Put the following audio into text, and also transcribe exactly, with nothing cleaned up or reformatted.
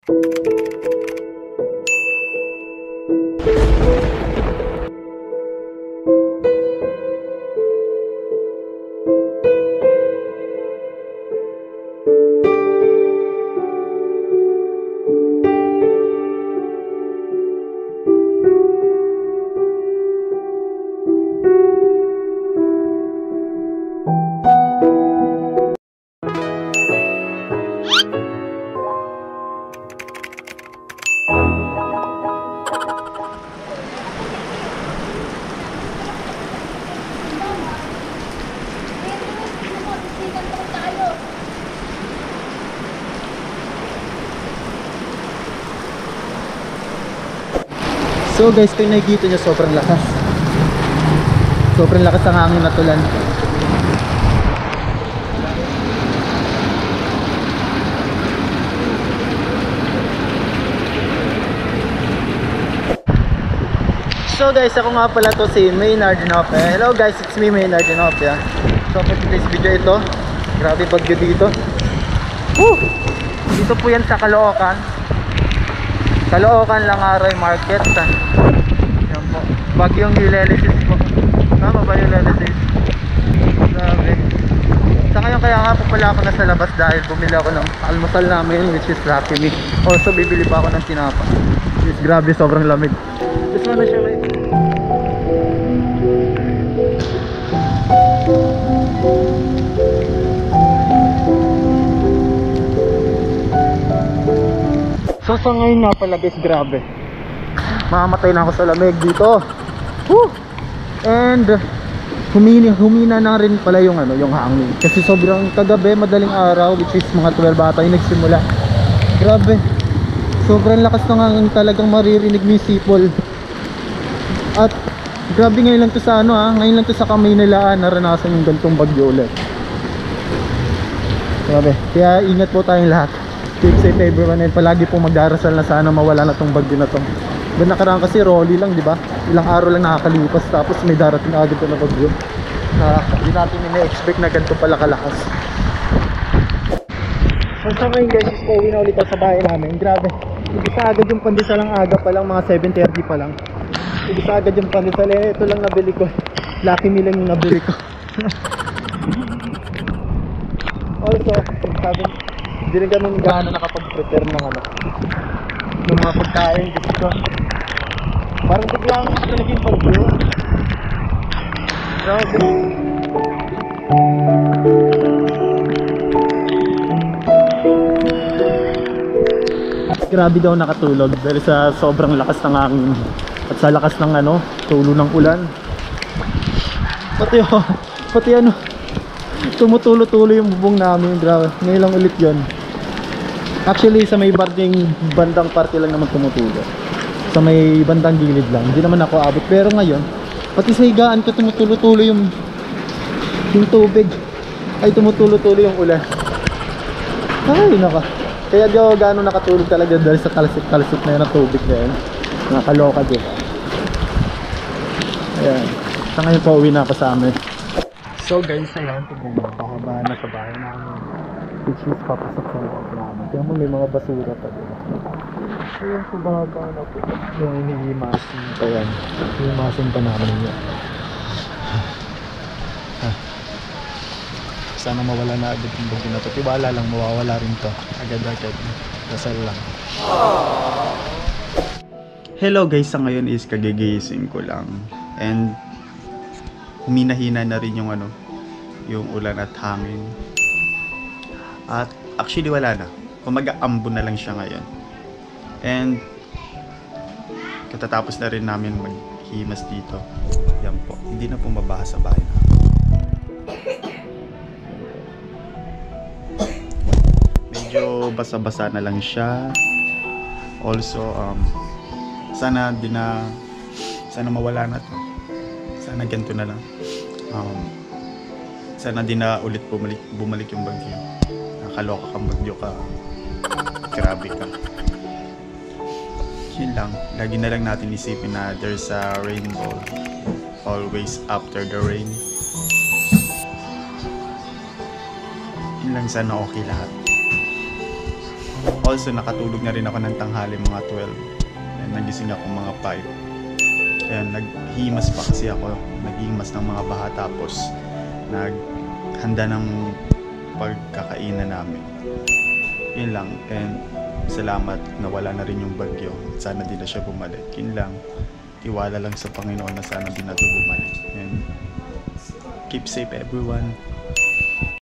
So guys, kung nakikita nyo, sobrang lakas. Sobrang lakas ang hangin na tulan. So guys, ako nga pala to si Maynard Inopia. Hello guys, it's me Maynard Inopia. So for today's video ito, grabe bagyo dito. Woo! Dito po yan sa Caloocan. Caloocan Langaroy Market. Yan po. Bagyong Ulysses po. Tama ba Ulysses? Grabe. Sa ngayon kaya nga po pala ako nasa labas dahil bumili ako ng almusal namin, which is Lucky Me. Also bibili pa ako ng tinapa. Which is grabe, sobrang lamig. Gusto mo na siya guys. So sa ngayon nga pala guys, grabe, mamamatay na ako sa lamig dito. Woo! And humina, humina na rin pala yung ano, yung hangin. Kasi sobrang kagabi, madaling araw, which is mga twelve ata yung nagsimula. Grabe, sobrang lakas ng hangin, talagang maririnig mo yung sipol. At grabe, ngayon lang to sa ano ha, ngayon lang to sa Kamaynilaan naranasan yung gantong bagyo ulit. Grabe, kaya ingat po tayong lahat. Keep safe everyone, and palagi po magdarasal na sana mawala na tong bagyo na to. Doon nakaraan kasi rolly lang, di ba? Ilang araw lang nakakalipas, tapos may darating agad na bagyo na hindi natin ina-expect na ganito pala kalakas. So sa ngayon guys, is pauwi na ulit ako sa bahay namin. Grabe, ibisa agad yung pandesal ang aga pa lang, mga seven thirty pa lang. Ibisa agad yung pandesal, eh ito lang nabili ko. Lucky Me lang yung nabili ko. Also, sabi, hindi rin kami gaano nakapag-prepare ng ano, ng mga pagkain. Gusto ko, parang biglang ito naging bagyo. Grabe. Grabe daw nakatulog dahil sa sobrang lakas ng hangin at sa lakas ng ano, tulo ng ulan. Pati oh, pati ano, tumutulo-tulo yung bubong namin. Grabe, ngayon lang ulit yun. Actually sa may bandang, bandang parte lang naman tumutulo, sa may bandang gilid lang, hindi naman ako abot. Pero ngayon, pati sa higaan ko tumutulo-tulo yung yung tubig. Ay, tumutulo-tulo yung ulan. Ay naka, kaya di ako gaano nakatulog talaga dahil sa talsik-talsik na yun ng tubig na yun. Nakakaloka din. Ayan, sa ngayon pa uwi na ako sa amin. So guys, ayan, tignan mo, pakaba na sa bahay namin, which is papasok sa loob namin. Kaya mo may mga basura pa din. Ayan, kubaba na po yung inihimasin pa yan. Inihimasin pa namin yan. Sana mawala na agad yung bagyo na to. Tiwala lang, mawawala rin to agad-agad. Dasal lang. Hello guys, sa ngayon is kagigising ko lang. And huminahina na rin yung ano, yung ulan at hangin. At actually wala na, kumaga-ambo na lang siya ngayon. And katatapos na rin namin maghimas dito. Yan po, hindi na po mabaha sa bahay namin. Medyo basa-basa na lang siya. Also um, sana di na, sana mawala na to. Sana ganito na lang. Um, sana di na ulit bumalik, bumalik yung bagyo. Nakaloka kang bagyo ka. Grabe ka. Yun lang. Lagi na lang natin isipin na there's a rainbow always after the rain. Yun lang, sana okay lahat. Also, nakatulog na rin ako ng tanghali mga twelve. And nagising ako mga five. Ayan, naghimas pa kasi ako. Naghimas ng mga baha tapos naghanda ng pagkakainan namin. Yun lang. And salamat na wala na rin yung bagyo. Sana di na siya bumalik. Yun lang. Tiwala lang sa Panginoon na sana di na ito bumalik. And keep safe everyone.